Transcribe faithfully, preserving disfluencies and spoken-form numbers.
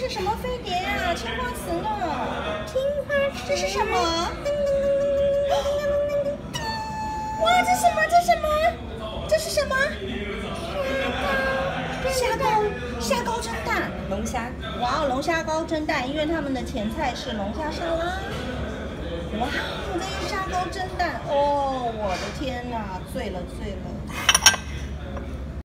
是什么飞碟啊？青花瓷呢？青花瓷，这是什么？哇，这什么？这什么？这是什么？虾膏，虾膏蒸蛋， 龙虾。 哇，龙虾膏蒸蛋，因为他们的前菜是龙虾沙拉。哇，这个虾膏蒸蛋，哦，我的天哪，醉了醉了！